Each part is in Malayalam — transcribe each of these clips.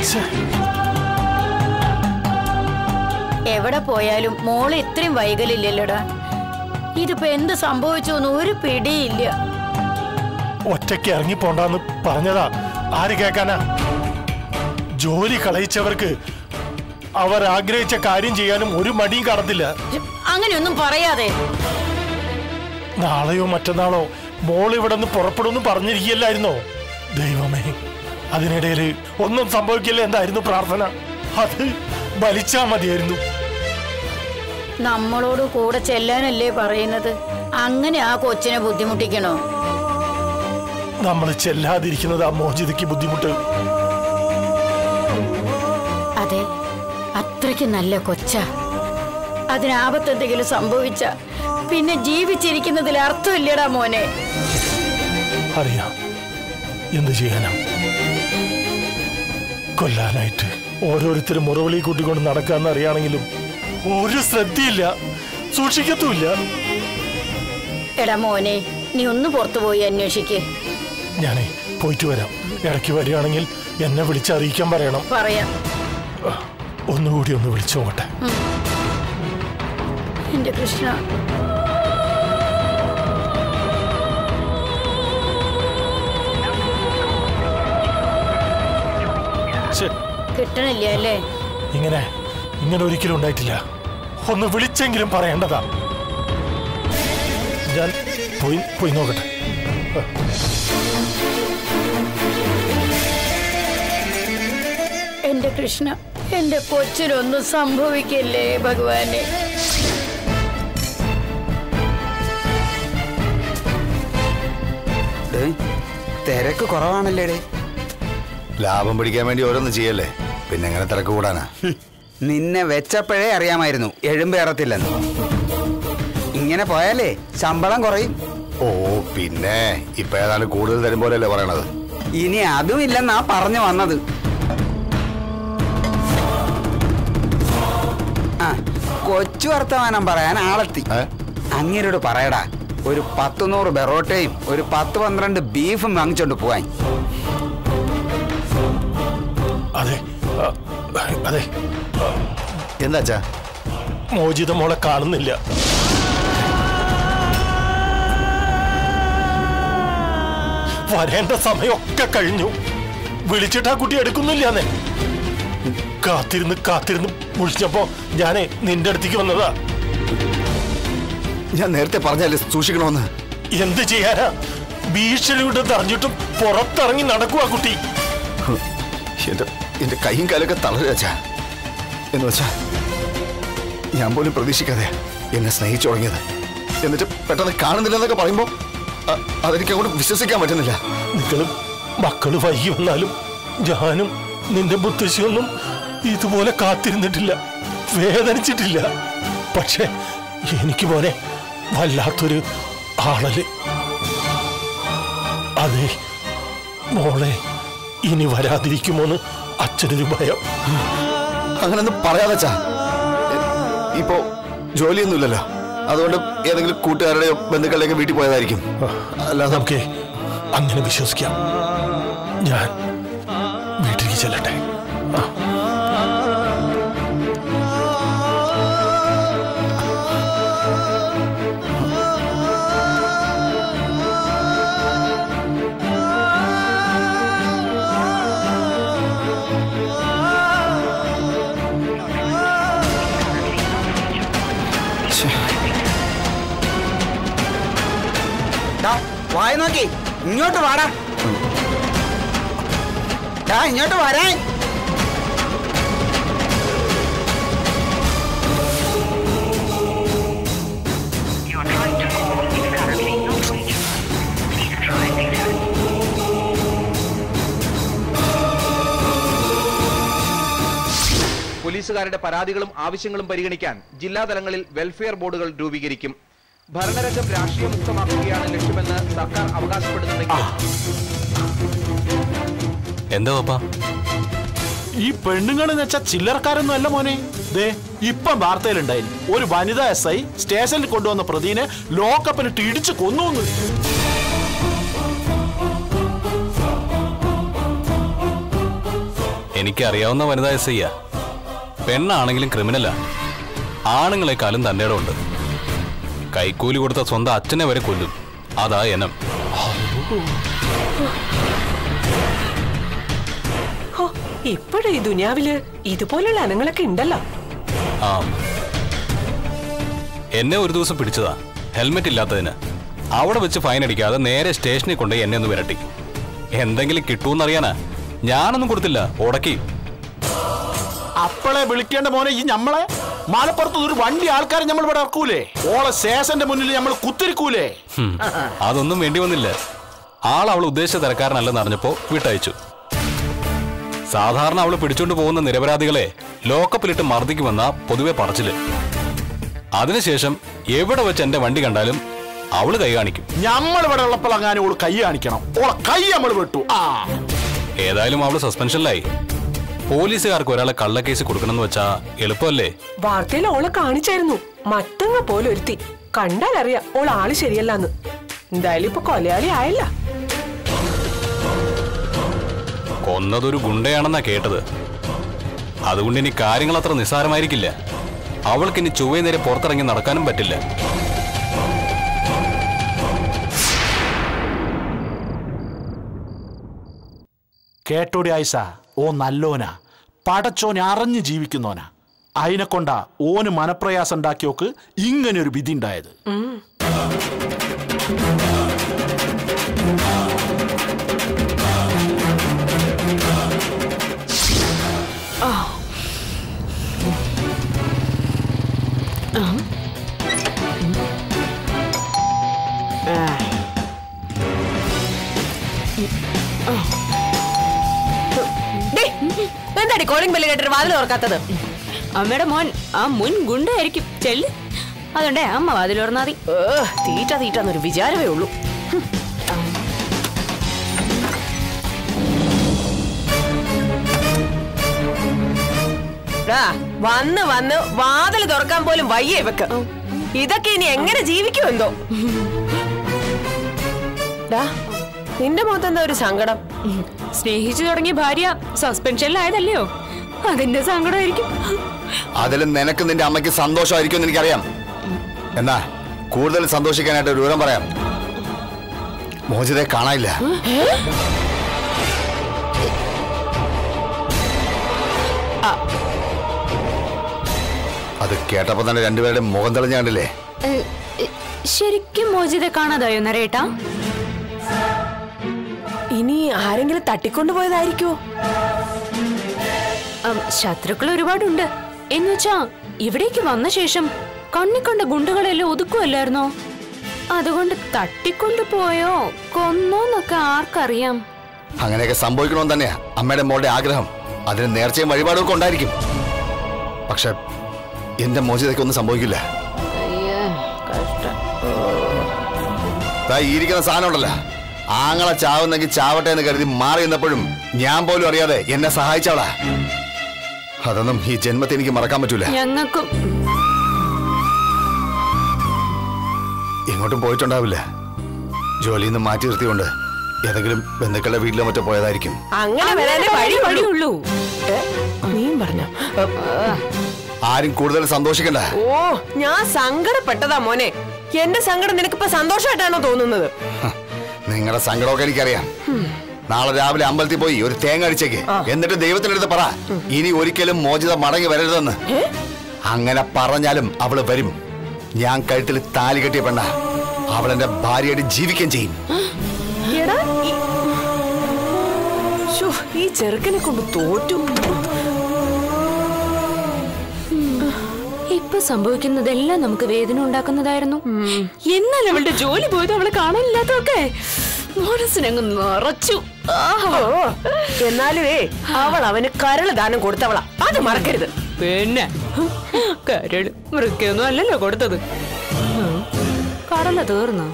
എവിടെ പോയാലും മോള് ഇത്രയും വൈകലില്ലല്ലോടാ. ഇതിപ്പോ എന്ത് സംഭവിച്ചോന്ന് ഒരു പിടിയില്ല. ഒറ്റയ്ക്ക് ഇറങ്ങിപ്പോണ്ടെന്ന് പറഞ്ഞതാ, ആര് കേൾക്കാനാ? ജോലി കളയിച്ചവർക്ക് അവർ ആഗ്രഹിച്ച കാര്യം ചെയ്യാനും ഒരു മടിയും കാണത്തില്ല. അങ്ങനെയൊന്നും പറയാതെ. നാളെയോ മറ്റന്നാളോ മോൾ ഇവിടെ നിന്ന് പുറപ്പെടുമെന്ന് പറഞ്ഞിരിക്കുകയല്ലായിരുന്നോ? ദൈവമേ, അതിനിടയിൽ ഒന്നും സംഭവിക്കില്ല എന്തായിരുന്നു പ്രാർത്ഥന? അത് ബലിച്ചാ മതിയായിരുന്നു. നമ്മളോട് കൂടെ ചെല്ലാനല്ലേ പറയുന്നത്? അങ്ങനെ ആ കൊച്ചിനെ ബുദ്ധിമുട്ടിക്കണോ? നമ്മൾ ചെല്ലാതിരിക്കുന്നത് ആ മോചിതയ്ക്ക് ബുദ്ധിമുട്ട്. അതെ, അത്രയ്ക്ക് നല്ല കൊച്ചാ. അതിനാപത്തെന്തെങ്കിലും സംഭവിച്ച പിന്നെ ജീവിച്ചിരിക്കുന്നതിൽ അർത്ഥമില്ലടാ മോനെ. അറിയാം, എന്ത് ചെയ്യാനാ? കൊല്ലാനായിട്ട് ഓരോരുത്തരും മുറവിളി കൂട്ടിക്കൊണ്ട് നടക്കാന്ന് അറിയാണെങ്കിലും ഒരു ശ്രദ്ധയില്ല, സൂക്ഷിക്കത്തുമില്ല. എടാ മോനെ, നീ ഒന്ന് പുറത്തുപോയി അന്വേഷിക്ക്. ഞാനേ പോയിട്ട് വരാം. ഇടയ്ക്ക് വരികയാണെങ്കിൽ എന്നെ വിളിച്ചറിയിക്കാൻ പറയണം. പറയാം. ഒന്നുകൂടി ഒന്ന് വിളിച്ചോട്ടെ. എന്റെ കൃഷ്ണ, കിട്ടണില്ല അല്ലേ? ഇങ്ങനെ ഒരിക്കലും ഉണ്ടായിട്ടില്ല. ഒന്ന് വിളിച്ചെങ്കിലും പറയേണ്ടതാ. ഞാൻ പോയി നോക്കട്ടെ. എന്റെ കൃഷ്ണ, എന്റെ കൊച്ചിനൊന്നും സംഭവിക്കല്ലേ ഭഗവാനെ. തിരക്ക് കുറവാണല്ലേ? ലാഭം പിടിക്കാൻ വേണ്ടി ഓരോന്ന് ചെയ്യല്ലേ, പിന്നെ എങ്ങനെ തിരക്ക് കൂടാനാ? നിന്നെ വെച്ചപ്പോഴേ അറിയാമായിരുന്നു എഴുമ്പേറത്തില്ലെന്ന്. ഇങ്ങനെ പോയാലേ ശമ്പളം കുറയും. ഓ, പിന്നെ ഇപ്പൊ ഏതാണ്ട് കൂടുതൽ തരും പോലെയല്ലേ പറയണത്? ഇനി അതും ഇല്ലെന്നാ പറഞ്ഞു വന്നത്. ആ, കൊച്ചു വർത്തമാനം പറയാൻ ആളെത്തി. അങ്ങേരോട് പറയടാ, ഒരു 100 ബെറോട്ടയും ഒരു 10-12 ബീഫും വാങ്ങിച്ചോണ്ട് പോവാൻ. അതെ അതെ. എന്താച്ചാ? മോചിത മോളെ കാണുന്നില്ല. വരേണ്ട സമയമൊക്കെ കഴിഞ്ഞു. വിളിച്ചിട്ട് ആ കുട്ടി എടുക്കുന്നില്ലാന്നേ. കാത്തിരുന്ന് വിളിച്ചപ്പോ ഞാനേ നിന്റെ അടുത്തേക്ക് വന്നതാ. ഞാൻ നേരത്തെ പറഞ്ഞാലേ സൂക്ഷിക്കണമെന്ന്. എന്ത് ചെയ്യാനാ? ഭീഷണിയുടെ അറിഞ്ഞിട്ടും പുറത്തിറങ്ങി നടക്കുവാ കുട്ടി. എന്റെ കൈയും കാലൊക്കെ തളരുക. എന്ന് വെച്ചാ ഞാൻ പോലും പ്രതീക്ഷിക്കാതെ എന്നെ സ്നേഹിച്ചു തുടങ്ങിയത്. എന്നിട്ട് പെട്ടെന്ന് കാണുന്നില്ലെന്നൊക്കെ പറയുമ്പോ അതെനിക്ക് അങ്ങോട്ട് വിശ്വസിക്കാൻ പറ്റുന്നില്ല. നിങ്ങളും മക്കള് വൈകി വന്നാലും ഞാനും നിന്റെ മുത്തശ്ശിയൊന്നും ഇതുപോലെ കാത്തിരുന്നിട്ടില്ല, വേദനിച്ചിട്ടില്ല. പക്ഷെ എനിക്ക് പോലെ വല്ലാത്തൊരു ആളല്. അതെ മോളെ, ഇനി വരാതിരിക്കുമോന്ന് അച്ഛനൊരു ഭയം. അങ്ങനൊന്നും പറയാതെച്ചാ. ഇപ്പോ ജോലിയൊന്നുമില്ലല്ലോ, അതുകൊണ്ട് ഏതെങ്കിലും കൂട്ടുകാരുടെയോ ബന്ധുക്കളുടെയൊക്കെ വീട്ടിൽ പോയതായിരിക്കും. അല്ലാതെ നമുക്ക് അങ്ങനെ വിശ്വസിക്കാം. ഞാൻ വീട്ടിലേക്ക് ചെല്ലട്ടെ. വായ നോക്കി ഇങ്ങോട്ട് വാടാ. ഇങ്ങോട്ട് വരാൻ. പോലീസുകാരുടെ പരാതികളും ആവശ്യങ്ങളും പരിഗണിക്കാൻ ജില്ലാതലങ്ങളിൽ വെൽഫെയർ ബോർഡുകൾ രൂപീകരിക്കും. ഭരണരംഗം രാഷ്ട്രീയമുക്തമാക്കുകയാണ് ലക്ഷ്യമെന്ന് സർക്കാർ അവകാശപ്പെടുന്നുണ്ടെങ്കിൽ എന്താ പാപ്പാ? ഈ പെണ്ണുങ്ങളെന്ന് വെച്ചാൽ ചില്ലറക്കാരൊന്നും അല്ല മോനെ. ദേ ഇപ്പം വാർത്തയിലുണ്ടായിരുന്നു, ഒരു വനിതാ SI സ്റ്റേഷനിൽ കൊണ്ടുവന്ന പ്രതിനെ ലോക്കപ്പിനിട്ട് ഇടിച്ചു കൊന്നു. എനിക്കറിയാവുന്ന വനിതാ എസ് ഐ പെണ്ണാണെങ്കിലും ക്രിമിനലാ. ആണുങ്ങളെക്കാളും തന്റെ ഇടമുണ്ട്. കൈക്കൂലി കൊടുത്ത സ്വന്തം അച്ഛനെ വരെ കൊല്ലും. അതാ എനം. ഇപ്പോഴും ഈ ദുനിയാവില് ഇതുപോലുള്ള അനങ്ങളൊക്കെ ഉണ്ടല്ലോ. ആ, എന്നെ ഒരു ദിവസം പിടിച്ചതാ ഹെൽമെറ്റ് ഇല്ലാത്തതിന്. അവിടെ വെച്ച് ഫൈൻ അടിക്കാതെ നേരെ സ്റ്റേഷനിൽ കൊണ്ടുപോയി എന്നെ ഒന്ന് വിരട്ടി. എന്തെങ്കിലും കിട്ടൂന്നറിയാനാ. ഞാനൊന്നും കൊടുത്തില്ല, ഉടക്കി. അപ്പളെ വിളിക്കേണ്ട മോനെ ഈ ഞമ്മളെ മലപ്പുറത്ത് ഒരു വണ്ടി ആൾക്കാരെ നമ്മൾ ഇവിടെ ഇറക്കൂലേ? ഓളെ സ്റ്റേഷന്റെ മുന്നിൽ നമ്മൾ കുത്തിരിക്കൂലേ? അതൊന്നും വേണ്ടി വന്നില്ല. അവൾ ഉദ്ദേശിച്ച തരക്കാരനല്ലെന്ന് അറിഞ്ഞപ്പോ വിട്ടയച്ചു. സാധാരണ അവള് പിടിച്ചോണ്ട് പോകുന്ന നിരപരാധികളെ ലോക്കപ്പിലിട്ട് മർദ്ദിക്കുമെന്ന പൊതുവെ പറച്ചില്. അതിനുശേഷം എവിടെ വെച്ച് എന്റെ വണ്ടി കണ്ടാലും അവള് കൈ കാണിക്കും. നമ്മൾ ഇവിടെ ഉള്ളപ്പോൾ അങ്ങനെ ഓള് കൈ കാണിക്കണം. ഓളെ കൈ നമ്മൾ വിട്ടു. ഏതായാലും അവള് സസ്പെൻഷനിലായി. പോലീസുകാർക്ക് ഒരാളെ കള്ളക്കേസ് കൊടുക്കണമെന്ന് വെച്ചാ എളുപ്പമല്ലേ? വാർത്തയിൽ ഓളെ കാണിച്ചായിരുന്നു. മറ്റങ്ങ പോലെ ഒരുത്തി. കണ്ടാലറിയാം ഓൾ ആള് ശരിയല്ലാന്ന്. എന്തായാലും ഇപ്പൊ കൊലയാളി ആയല്ല. കൊന്നതൊരു ഗുണ്ടയാണെന്നാ കേട്ടത്. അതുകൊണ്ട് ഇനി കാര്യങ്ങൾ അത്ര നിസ്സാരമായിരിക്കില്ല. അവൾക്കിനി ചൊവ്വേ നേരെ പുറത്തിറങ്ങി നടക്കാനും പറ്റില്ല. കേട്ടോടി ആയിഷ, ഓ നല്ലോനാ, പടച്ചോനെ അറിഞ്ഞ് ജീവിക്കുന്നോനാ. അതിനെ കൊണ്ടാ ഓന് മനപ്രയാസം ഉണ്ടാക്കിയോക്ക് ഇങ്ങനെ ഒരു വിധി ഉണ്ടായത്. എന്താടി കോളിംഗ് ബെല്ല് കേട്ടിട്ട് വാതിൽ തുറക്കാത്തത്? അമ്മയുടെ മോൻ ആ മുൻ ഗുണ്ടായിരിക്കും. ചെല്ല്, അതുകൊണ്ടേ അമ്മ വാതിൽ തുറന്നാതി. തീറ്റ തീറ്റന്നൊരു വിചാരമേ ഉള്ളൂ. വന്ന് വന്ന് വാതിൽ തുറക്കാൻ പോലും വയ്യേ ഇവക്ക്. ഇതൊക്കെ ഇനി എങ്ങനെ ജീവിക്കും എന്തോ. നിന്റെ മുഖത്ത് എന്താ ഒരു സങ്കടം? സ്നേഹിച്ചു തുടങ്ങിയ ഭാര്യ സസ്പെൻഷനിലായതല്ലയോ, അതിന്റെ സങ്കടമായിരിക്കും. അതിലും നിനക്ക് നിന്റെ അമ്മയ്ക്ക് സന്തോഷമായിരിക്കും എന്ന് എനിക്കറിയാം. എന്നാ കൂടുതൽ സന്തോഷിക്കാനായിട്ട് ഒരു വിവരം പറയാം. മോചിതയെ കാണാനില്ല. അത് കേട്ടപ്പോ തന്നെ രണ്ടുപേരുടെ മുഖം തെളിഞ്ഞാണ്ടില്ലേ? ശരിക്കും മോചിതയെ കാണാതായോ നരേട്ടാ? ഇനി ആരെങ്കിലും തട്ടിക്കൊണ്ടുപോയതായിരിക്കോ? ശത്രുക്കൾ ഒരുപാടുണ്ട്. എന്നുവെച്ചാ ഇവിടേക്ക് വന്ന ശേഷം കണ്ണിക്കണ്ട ഗുണ്ടുകളെല്ലാം ഒതുക്കുമല്ലായിരുന്നോ? അതുകൊണ്ട് തട്ടിക്കൊണ്ടു പോയോ കൊന്നോന്നൊക്കെ ആർക്കറിയാം. അങ്ങനെയൊക്കെ സംഭവിക്കണമെന്ന് തന്നെയാ അമ്മയുടെ മോളുടെ ആഗ്രഹം. അതിന് നേർച്ചയും വഴിപാടും ഉണ്ടായിരിക്കും. പക്ഷെ എന്റെ മോചിതയ്ക്ക് ഒന്നും സംഭവിക്കില്ല. ഈ ഇരിക്കുന്ന സാധനം ഉണ്ടല്ലോ, ആങ്ങളെ ചാവുന്നെങ്കിൽ ചാവട്ടെ എന്ന് കരുതി മാറി നിന്നപ്പോഴും ഞാൻ പോലും അറിയാതെ എന്നെ സഹായിച്ചവളാ. അതൊന്നും ഈ ജന്മത്തിൽ എനിക്ക് മറക്കാൻ പറ്റൂല. ഞങ്ങൾക്കും എങ്ങോട്ടും പോയിട്ടുണ്ടാവില്ല. ജോലിയിൽ നിന്ന് മാറ്റി നിർത്തിക്കൊണ്ട് ഏതെങ്കിലും ബന്ധുക്കളുടെ വീട്ടിലോ മറ്റോ പോയതായിരിക്കും. അങ്ങനെ വഴിയുള്ളൂ. നീ പറഞ്ഞ ആരും കൂടുതൽ സന്തോഷിക്കണ്ട. ഓ, ഞാൻ സങ്കടപ്പെട്ടതാ മോനെ. എന്റെ സങ്കടം നിനക്കിപ്പോ സന്തോഷമായിട്ടാണോ തോന്നുന്നത്? നിങ്ങളുടെ സങ്കടമൊക്കെ എനിക്കറിയാം. നാളെ രാവിലെ അമ്പലത്തിൽ പോയി ഒരു തേങ്ങ അടിച്ചേക്ക്. എന്നിട്ട് ദൈവത്തിനടുത്ത് പറ, ഇനി ഒരിക്കലും മോചിത മടങ്ങി വരരുതെന്ന്. അങ്ങനെ പറഞ്ഞാലും അവള് വരും. ഞാൻ കഴുത്തിൽ താലി കെട്ടിയ പെണ്ണ. അവളെന്റെ ഭാര്യയായിട്ട് ജീവിക്കുകയും ചെയ്യും. ഈ ചെറുക്കനെ കൊണ്ട് തോറ്റു. ഇപ്പൊ സംഭവിക്കുന്നതെല്ലാം നമുക്ക് വേദന ഉണ്ടാക്കുന്നതായിരുന്നു. എന്നാൽ അവളുടെ ജോലി പോയത് അവളെ കാണാനില്ലാത്തൊക്കെ മനസ്സിനങ്ങ് നിറച്ചു. എന്നാലുവേ അവൾ അവന് കരള് ദാനം കൊടുത്തവളാ, അത് മറക്കരുത്. പിന്നെ കരള് മൃഗൊന്നും അല്ലല്ലോ കൊടുത്തത്. കടല തീർന്നോ?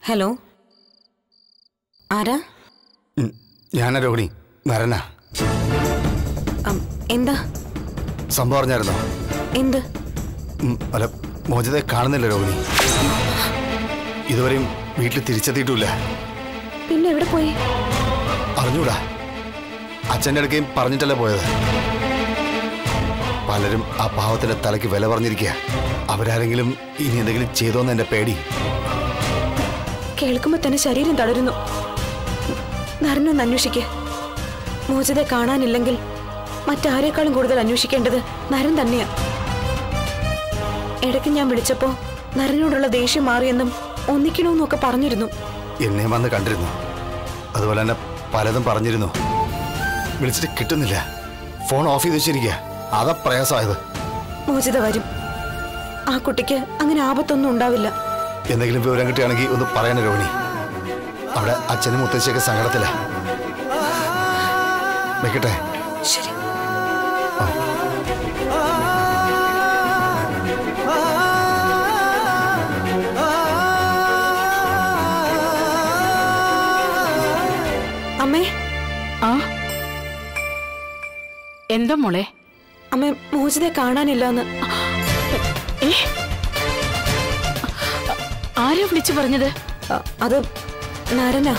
ഹലോ, ആരാ? ഞാനാ രോഹിണി, നരനാ. എന്താ സംഭവം അറിഞ്ഞായിരുന്നോ? എന്ത്? അല്ല, മോചിതയെ കാണുന്നില്ല രോഹിണി. ഇതുവരെയും വീട്ടിൽ തിരിച്ചെത്തിയിട്ടില്ല. പിന്നെ എവിടെ പോയി? അറിഞ്ഞൂടാ. അച്ഛൻ്റെ അടുക്കയും പറഞ്ഞിട്ടല്ലേ പോയത്. പലരും ആ പാവത്തിന്റെ തലയ്ക്ക് വില പറഞ്ഞിരിക്കുക. അവരാരെങ്കിലും ഇനി എന്തെങ്കിലും ചെയ്തോന്ന് എന്റെ പേടി. കേൾക്കുമ്പോ തന്നെ ശരീരം തളരുന്നു. നരനൊന്ന് അന്വേഷിക്ക. മോചിതയെ കാണാനില്ലെങ്കിൽ മറ്റാരേക്കാളും കൂടുതൽ അന്വേഷിക്കേണ്ടത് നരൻ തന്നെയാ. ഇടയ്ക്ക് ഞാൻ വിളിച്ചപ്പോ നരനോടുള്ള ദേഷ്യം മാറിയെന്നും ഒന്നിക്കണമെന്നൊക്കെ പറഞ്ഞിരുന്നു. എന്നെ വന്ന് കണ്ടിരുന്നു. അതുപോലെ തന്നെ പലതും പറഞ്ഞിരുന്നു. വിളിച്ചിട്ട് കിട്ടുന്നില്ല. ഫോൺ ഓഫ് ചെയ്ത് വെച്ചിരിക്കുക. അതാ പ്രയാസമായത്. മോചിത വരും. ആ കുട്ടിക്ക് അങ്ങനെ ആപത്തൊന്നും ഉണ്ടാവില്ല. എന്തെങ്കിലും വിവരം കിട്ടുകയാണെങ്കിൽ ഒന്ന് പറയണ രോഹിണി. അവിടെ അച്ഛനും മുത്തശ്ശിയൊക്കെ സങ്കടത്തില്ല. വെക്കട്ടെ? ശരി. അമ്മേ. ആ എന്താ മോളെ? അമ്മ, മോചിതയെ കാണാനില്ലെന്ന്. ആരാ വിളിച്ചു പറഞ്ഞത്? അത് നരനാ.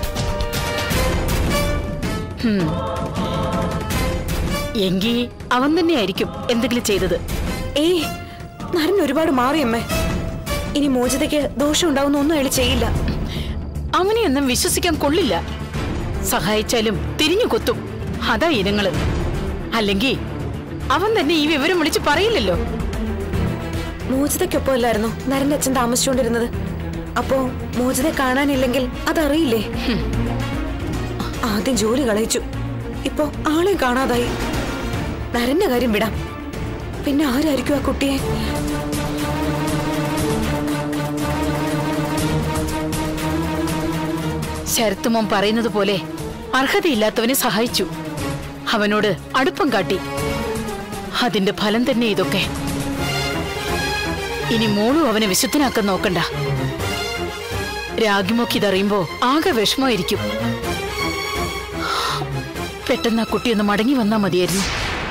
എങ്കി അവൻ തന്നെയായിരിക്കും എന്തെങ്കിലും ചെയ്തത്. ഏയ്, നരൻ ഒരുപാട് മാറിയമ്മേ. ഇനി മോചിതയ്ക്ക് ദോഷം ഉണ്ടാവുന്ന ഒന്നും അയാൾ ചെയ്യില്ല. അവനെയൊന്നും വിശ്വസിക്കാൻ കൊള്ളില്ല. സഹായിച്ചാലും തിരിഞ്ഞു കൊത്തും. അതാ ഇനങ്ങള്. അല്ലെങ്കിൽ അവൻ തന്നെ ഈ വിവരം വിളിച്ച് പറയില്ലല്ലോ. മോചിതയ്ക്കൊപ്പം അല്ലായിരുന്നോ നരന്റെ അച്ഛൻ താമസിച്ചുകൊണ്ടിരുന്നത്? അപ്പോ മോചിതയെ കാണാനില്ലെങ്കിൽ അതറിയില്ലേ? ആദ്യം ജോലി കളയിച്ചു, ഇപ്പോ ആളെ കാണാതായി. നരന്റെ കാര്യം വിടാം, പിന്നെ ആരായിരിക്കും ആ കുട്ടിയെ? ശരത്തുമോൻ പറയുന്നത് പോലെ അർഹതയില്ലാത്തവനെ സഹായിച്ചു. അവനോട് അടുപ്പം കാട്ടി. അതിന്റെ ഫലം തന്നെ ഇതൊക്കെ. ഇനി മോളും അവനെ വിശുദ്ധനാക്കാൻ നോക്കണ്ട. രാഗിമൊക്കെ ഇതറിയുമ്പോ ആകെ വിഷമമായിരിക്കും. പെട്ടെന്ന് ആ കുട്ടിയൊന്ന് മടങ്ങി വന്നാ മതിയായിരുന്നു.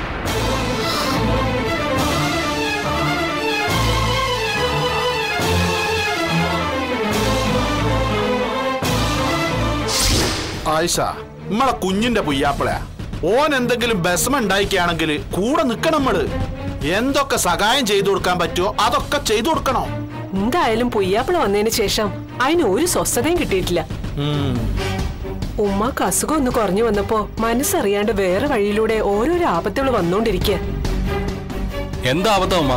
ആയിഷ, നമ്മളെ കുഞ്ഞിന്റെ പുയ്യാപ്പിളയാ. ഓൻ എന്തെങ്കിലും ബസ്മ ഉണ്ടായിക്കുകയാണെങ്കിൽ കൂടെ നിക്കണം. നമ്മള് എന്തൊക്കെ സഹായം ചെയ്തു കൊടുക്കാൻ പറ്റുമോ അതൊക്കെ ചെയ്തു കൊടുക്കണോ? എന്തായാലും പുയ്യാപ്പിള വന്നതിന് ശേഷം അതിന് ഒരു സ്വസ്ഥതയും കിട്ടിയിട്ടില്ല. ഉമ്മാക്ക് അസുഖം ഒന്ന് കുറഞ്ഞു വന്നപ്പോ മനസ്സറിയാണ്ട് വേറെ വഴിയിലൂടെ ഓരോരോ ആപത്തുകൾ വന്നോണ്ടിരിക്കുക. എന്താ ആപത്താ ഉമ്മ?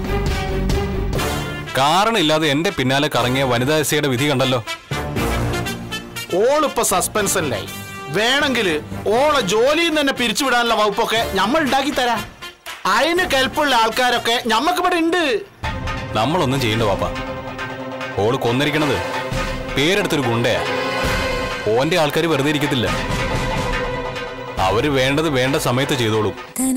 കാരണമില്ലാതെ എന്റെ പിന്നാലെ കറങ്ങിയ വനിതാ എസ്ഐയുടെ വിധി കണ്ടല്ലോ. ഓളിപ്പോ സസ്പെൻഷനിലായി. വേണമെങ്കിൽ ഓളെ ജോലിയിൽ തന്നെ പിരിച്ചുവിടാനുള്ള വകുപ്പൊക്കെ നമ്മൾ ഉണ്ടാക്കി തരാം. അതിന് കെൽപ്പുള്ള ആൾക്കാരൊക്കെ ഞമ്മക്ക് ഇവിടെ ഉണ്ട്. നമ്മളൊന്നും ചെയ്യണ്ട പാപ്പ. ഓള് കൊന്നിരിക്കണത് പേരെടുത്തൊരു ഗുണ്ടയാ. ഓന്റെ ആൾക്കാർ വെറുതെ ഇരിക്കത്തില്ല. അവര് വേണ്ടത് വേണ്ട സമയത്ത് ചെയ്തോളും.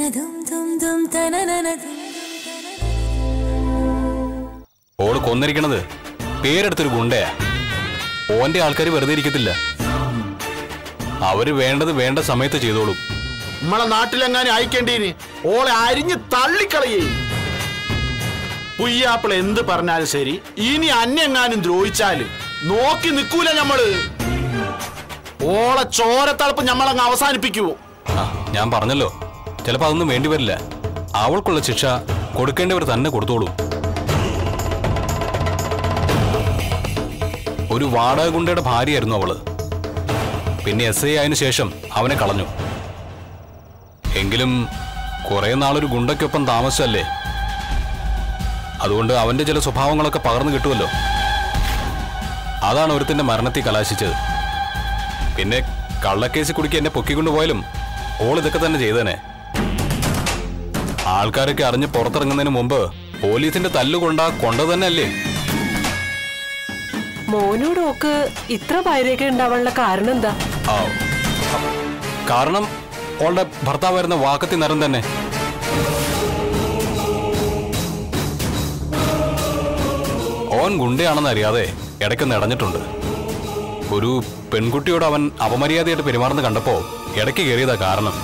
ഓള് കൊന്നിരിക്കണത് പേരെടുത്തൊരു ഗുണ്ടയാ. ഓന്റെ ആൾക്കാർ വെറുതെ ഇരിക്കത്തില്ല. അവര് വേണ്ടത് വേണ്ട സമയത്ത് ചെയ്തോളും. നമ്മളെ നാട്ടിലെങ്ങാനും അയക്കേണ്ടീന് ഓളെ അരിഞ്ഞ് തള്ളിക്കളയേ. പുയ്യാപ്പിള എന്ത് പറഞ്ഞാലും ശരി, ഇനി അന്യെങ്ങാനും ദ്രോഹിച്ചാല് നോക്കി നിൽക്കൂല ഞമ്മള്. ഓളെ ചോരത്തളപ്പ് ഞമ്മളങ്ങ് അവസാനിപ്പിക്കൂ. ഞാൻ പറഞ്ഞല്ലോ, ചിലപ്പോ അതൊന്നും വേണ്ടി വരില്ല. അവൾക്കുള്ള ശിക്ഷ കൊടുക്കേണ്ടവർ തന്നെ കൊടുത്തോളൂ. ഒരു വാടക ഗുണ്ടയുടെ ഭാര്യയായിരുന്നു അവള്. പിന്നെ എസ് ഐ ആയതിനു ശേഷം അവനെ കളഞ്ഞു. എങ്കിലും കുറെ നാളൊരു ഗുണ്ടയ്ക്കൊപ്പം താമസിച്ചല്ലേ, അതുകൊണ്ട് അവന്റെ ചില സ്വഭാവങ്ങളൊക്കെ പകർന്നു കിട്ടുമല്ലോ. അതാണ് ഒരുത്തിന്റെ മരണത്തിൽ കലാശിച്ചത്. പിന്നെ കള്ളക്കേസ് കുടുക്കി എന്നെ പൊക്കിക്കൊണ്ടുപോയാലും ഓൾ ഇതൊക്കെ തന്നെ ചെയ്തേനെ. ആൾക്കാരൊക്കെ അറിഞ്ഞ് പുറത്തിറങ്ങുന്നതിന് മുമ്പ് പോലീസിന്റെ തല്ലുകൊണ്ടാ കൊണ്ടത് തന്നെ അല്ലേ. മോനോടൊക്കെ ഇത്ര ഭയരൊക്കെ ഉണ്ടാവാനുള്ള കാരണം എന്താ? കാരണം ഓളുടെ ഭർത്താവായിരുന്ന വാക്കത്തി നരൻ തന്നെ. ഓൻ ഗുണ്ടയാണെന്ന് അറിയാതെ ഇടയ്ക്കൊന്ന് ഇടഞ്ഞിട്ടുണ്ട്. ഒരു പെൺകുട്ടിയോട് അവൻ അപമര്യാദയായിട്ട് പെരുമാറുന്ന കണ്ടപ്പോ ഇടയ്ക്ക് കയറിയതാ കാരണം.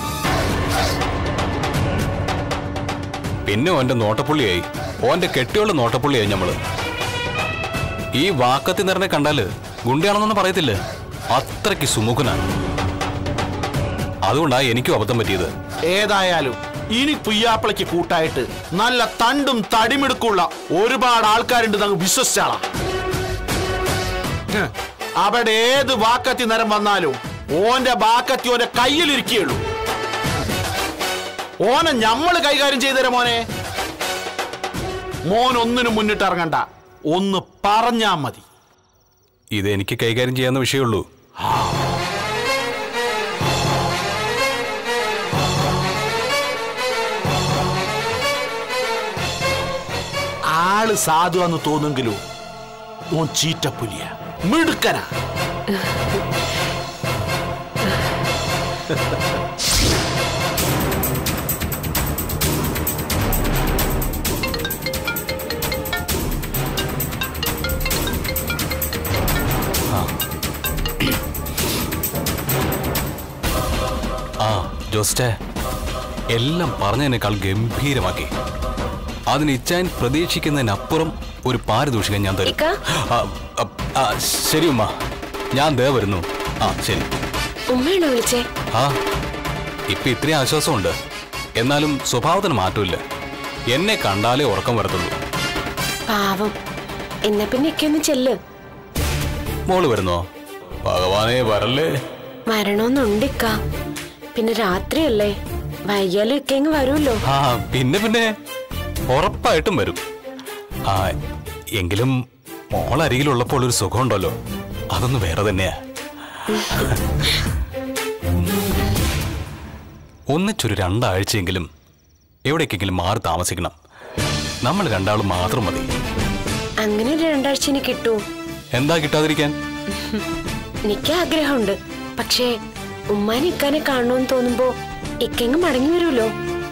പിന്നെ ഓന്റെ നോട്ടപ്പുള്ളിയായി, ഓന്റെ കെട്ടിയുള്ള നോട്ടപ്പുള്ളിയായി ഞമ്മള്. ഈ വാക്കത്തി നിറനെ കണ്ടാല് ഗുണ്ടിയാണെന്നൊന്നും പറയത്തില്ലേ, അത്രയ്ക്ക് സുമുഖനാണ്. അതുകൊണ്ടാ എനിക്കും അബദ്ധം പറ്റിയത്. ഏതായാലും ഇനി പുയ്യാപ്പിളയ്ക്ക് കൂട്ടായിട്ട് നല്ല തണ്ടും തടിമിടുക്കുള്ള ഒരുപാട് ആൾക്കാരുണ്ട് നമുക്ക് വിശ്വസിച്ചാളാ. അവിടെ ഏത് വാക്കത്തി നിരം വന്നാലും ഓന്റെ വാക്കത്തി ഓന്റെ കയ്യിലിരിക്കുകയുള്ളൂ. ഓനെ ഞമ്മള് കൈകാര്യം ചെയ്തുതരാം മോനെ. മോൻ ഒന്നിനും മുന്നിട്ടിറങ്ങണ്ട, ഒന്ന് പറഞ്ഞാ മതി. ഇത് എനിക്ക് കൈകാര്യം ചെയ്യാവുന്ന വിഷയമുള്ളൂ. ആള് സാധുവെന്ന് തോന്നുമെങ്കിലും ഓൻ ചീറ്റപ്പുലിയ, മിടുക്കനാ. ജോസ്റ്റേ, എല്ലാം പറഞ്ഞതിനേക്കാൾ ഗംഭീരമാക്കി. അതിന് ഇച്ചാൻ പ്രതീക്ഷിക്കുന്നതിനപ്പുറം ഒരു പാരിതോഷികം ഞാൻ തരും. ശരി ഉമ്മ, ഞാൻ ദേ വരുന്നു. ശരി. ഉമ്മയാണോ വിളിച്ചേ? ഇപ്പൊ ഇത്രയും ആശ്വാസമുണ്ട്. എന്നാലും സ്വഭാവത്തിന് മാറ്റമില്ല. എന്നെ കണ്ടാലേ ഉറക്കം വരത്തുള്ളൂ. പാവം. എന്നാ പിന്നെ ഒന്ന് ചെല്ല്. മോള് വരുന്നോ? ഭഗവാനെ വരല്ലേ. വരണോന്നുണ്ടിക്ക. പിന്നെ രാത്രിയല്ലേ, വൈകിയാലും ഇക്കെങ്ങ് വരുമല്ലോ. പിന്നെ ഉറപ്പായിട്ടും വരും. എങ്കിലും മോളരികിലുള്ളപ്പോൾ ഒരു സുഖമുണ്ടല്ലോ, അതൊന്ന് വേറെ തന്നെയാ. ഒന്നിച്ചൊരു 2 ആഴ്ചയെങ്കിലും എവിടേക്കെങ്കിലും മാറി താമസിക്കണം. നമ്മൾ രണ്ടാളും മാത്രം മതി. അങ്ങനെ ഒരു 2 ആഴ്ച ഇനി കിട്ടൂ? എന്താ കിട്ടാതിരിക്കാൻ? എനിക്ക് ആഗ്രഹമുണ്ട്. പക്ഷേ ഉമ്മാനെ ഇക്കാനെ കാണണമെന്ന് തോന്നുമ്പോ ഇക്കെങ്ങ് മടങ്ങി വരുമല്ലോ.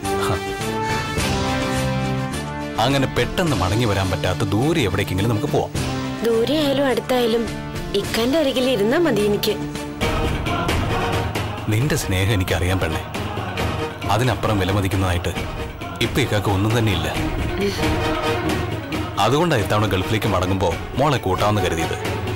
അങ്ങനെ പെട്ടെന്ന് മടങ്ങി വരാൻ പറ്റാത്ത ദൂരെ എവിടേക്കെങ്കിലും നമുക്ക് പോവാം. ദൂരെ ആയാലും അടുത്തായാലും ഇക്കാന്റെ അരികിൽ ഇരുന്നാ മതി എനിക്ക്. നിന്റെ സ്നേഹം എനിക്കറിയാൻ പെണ്ണേ. അതിനപ്പുറം വിലമതിക്കുന്നതായിട്ട് ഇപ്പൊ ഇക്കാക്ക് ഒന്നും തന്നെയില്ല. അതുകൊണ്ടാണ് ഇത്തവണ ഗൾഫിലേക്ക് മടങ്ങുമ്പോ മോളെ കൂട്ടാമെന്ന് കരുതിയത്.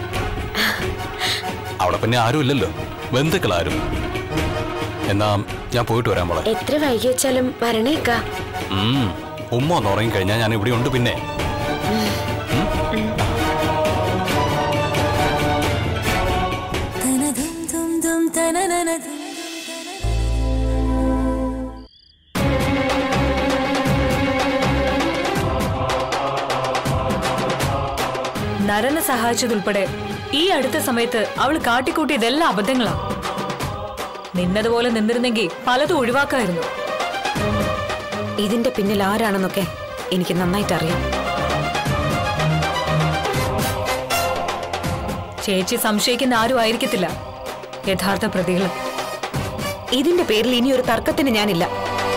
അവിടെ പിന്നെ ആരും ഇല്ലല്ലോ, ബന്ധുക്കളാരും. എന്നാ ഞാൻ പോയിട്ട് വരാൻ മോളെ. എത്ര വൈകി വെച്ചാലും വരണേക്കാ. ഉമ്മ ഒന്ന് ഉറങ്ങിക്കഴിഞ്ഞാൽ ഞാൻ ഇവിടെ ഉണ്ട്. പിന്നെ നരനെ സഹായിച്ചതുൾപ്പെടെ ഈ അടുത്ത സമയത്ത് അവൾ കാട്ടിക്കൂട്ടിയതെല്ലാം അബദ്ധങ്ങളാ. നിന്നതുപോലെ നിന്നിരുന്നെങ്കിൽ പലതും ഒഴിവാക്കായിരുന്നു. ഇതിന്റെ പിന്നിൽ ആരാണെന്നൊക്കെ എനിക്ക് നന്നായിട്ട് അറിയാം. ചേച്ചി സംശയിക്കുന്ന ആരും ആയിരിക്കത്തില്ല യഥാർത്ഥ പ്രതികൾ. ഇതിന്റെ പേരിൽ ഇനി ഒരു തർക്കത്തിന് ഞാനില്ല.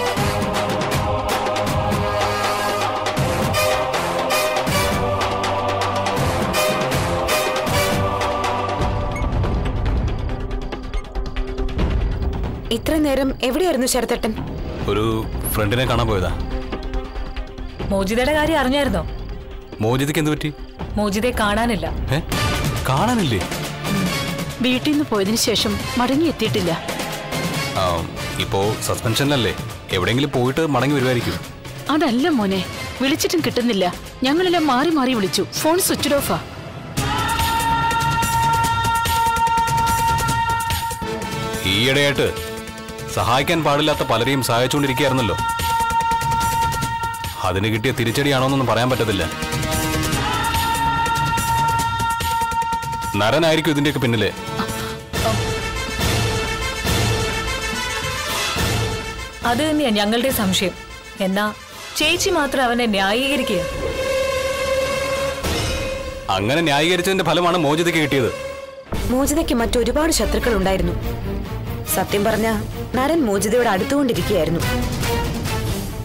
ഇത്ര നേരം എവിടെയായിരുന്നു ശരത്തേട്ടൻ? ഒരു ഫ്രണ്ടിനെ കാണാൻ പോയതാ. മോജിതയുടെ കാര്യം അറിഞ്ഞായിരുന്നോ? മോജിതയ്ക്ക് എന്ത് പറ്റി? മോജിതയെ കാണാനില്ല. കാണാനില്ലേ? വീട്ടിൽ നിന്ന് പോയതിനു ശേഷം മടങ്ങി എത്തിയിട്ടില്ല. ഇപ്പോ സസ്പെൻഷനിലല്ലേ, എവിടെയെങ്കിലും പോയിട്ട് മടങ്ങി വരുമായിരിക്കും. അതല്ല മോനെ, വിളിച്ചിട്ടും കിട്ടുന്നില്ല. ഞങ്ങളെല്ലാം മാറി മാറി വിളിച്ചു, ഫോൺ സ്വിച്ച് ഓഫാ. ഈയിടെയായിട്ട് സഹായിക്കാൻ പാടില്ലാത്ത പലരെയും സഹായിച്ചുകൊണ്ടിരിക്കുകയായിരുന്നല്ലോ. അതിന് കിട്ടിയ തിരിച്ചടിയാണോന്നൊന്നും പറയാൻ പറ്റത്തില്ല. നരനായിരിക്കും ഇതിന്റെയൊക്കെ പിന്നിലെ. അത് തന്നെയാ ഞങ്ങളുടെ സംശയം. എന്നാ ചേച്ചി മാത്രം അവനെ ന്യായീകരിക്കുക. അങ്ങനെ ന്യായീകരിച്ചതിന്റെ ഫലമാണ് മോചിതയ്ക്ക് കിട്ടിയത്. മോചിതയ്ക്ക് മറ്റൊരുപാട് ശത്രുക്കൾ ഉണ്ടായിരുന്നു. സത്യം പറഞ്ഞ നരൻ മോചിതയോട് അടുത്തുകൊണ്ടിരിക്കുകയായിരുന്നു.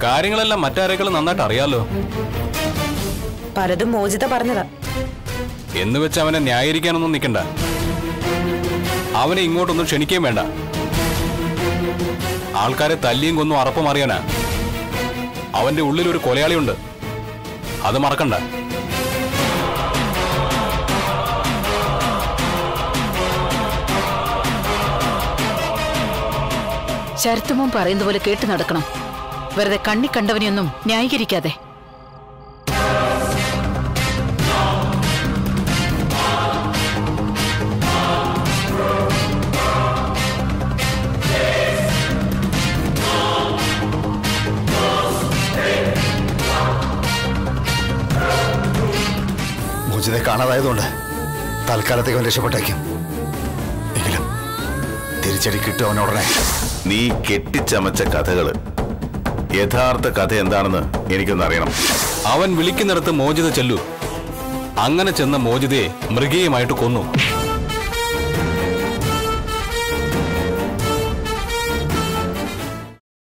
കാര്യങ്ങളെല്ലാം മറ്റാരേക്കാളും നന്നായിട്ട് അറിയാലോ. പലതും മോചിത പറഞ്ഞതാ. എന്ന് വെച്ച് അവനെ ന്യായീകരിക്കാനൊന്നും നിൽക്കണ്ട. അവനെ ഇങ്ങോട്ടൊന്നും ക്ഷണിക്കുകയും വേണ്ട. ആൾക്കാരെ തല്ലിയും കൊന്നും അറപ്പും അറിയാനാ. അവന്റെ ഉള്ളിലൊരു കൊലയാളിയുണ്ട്, അത് മറക്കണ്ട. ശരത്തുമോൻ പറയുന്ന പോലെ കേട്ടു നടക്കണം. വെറുതെ കണ്ണി കണ്ടവനെയൊന്നും ന്യായീകരിക്കാതെ. മോചിതയെ കാണാതായതുകൊണ്ട് തൽക്കാലത്തേക്ക് അവൻ രക്ഷപ്പെട്ടേക്കും. എങ്കിലും തിരിച്ചടി കിട്ടും അവനുടനെ. നീ കെട്ടിച്ചമച്ച കഥകള് യഥാർത്ഥ കഥ എന്താണെന്ന് എനിക്കൊന്നറിയണം. അവൻ വിളിക്കുന്നിടത്ത് മോചിത ചെല്ലു. അങ്ങനെ ചെന്ന മോചിതയെ മൃഗീയമായിട്ട് കൊന്നു.